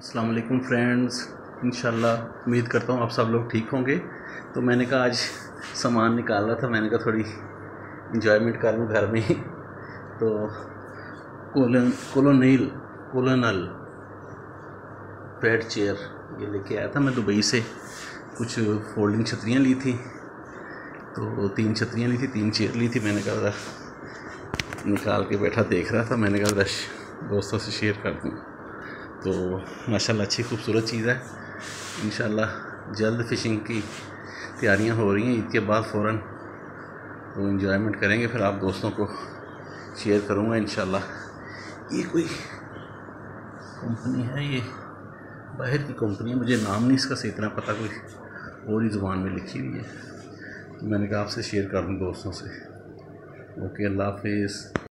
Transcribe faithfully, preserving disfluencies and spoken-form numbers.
अस्सलाम वालेकुम फ्रेंड्स, इंशाल्लाह उम्मीद करता हूँ आप सब लोग ठीक होंगे। तो मैंने कहा आज सामान निकाल रहा था, मैंने कहा थोड़ी इंजॉयमेंट कर लूँ घर में ही। तो colon colonial colonial bed chair ये लेके आया था मैं दुबई से। कुछ फोल्डिंग छतरियाँ ली थी, तो तीन छतरियाँ ली थी, तीन चेयर ली थी। मैंने कहा निकाल के बैठा देख रहा था, मैंने कहा दोस्तों से शेयर कर दूँ। तो माशाल्लाह अच्छी खूबसूरत चीज़ है। इंशाल्लाह जल्द फ़िशिंग की तैयारियां हो रही हैं ईद के बाद फ़ौरन, तो इन्जॉयमेंट करेंगे, फिर आप दोस्तों को शेयर करूंगा इंशाल्लाह। ये कोई कंपनी है, ये बाहर की कंपनी है, मुझे नाम नहीं इसका सही तरह पता, कोई और ही ज़ुबान में लिखी हुई है। तो मैंने कहा आपसे शेयर कर दूँ दोस्तों से। ओके, अल्लाह हाफिज़।